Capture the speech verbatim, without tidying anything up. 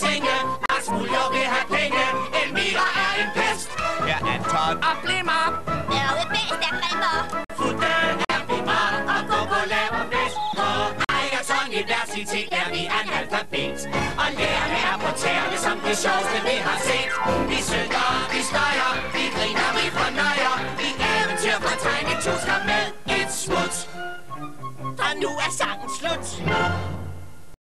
senge. Lars Muljo vil have penge. Elmira er en pest. Her er Anton og Blimmer. Derude bedst er Grimmer. Futten er Blimmer og Coco laver fest. På Egerton Universitet er vi analfabet. Og lærerne er på tæerne som det sjoveste vi har set. Vi synger, vi støjer, vi griner, vi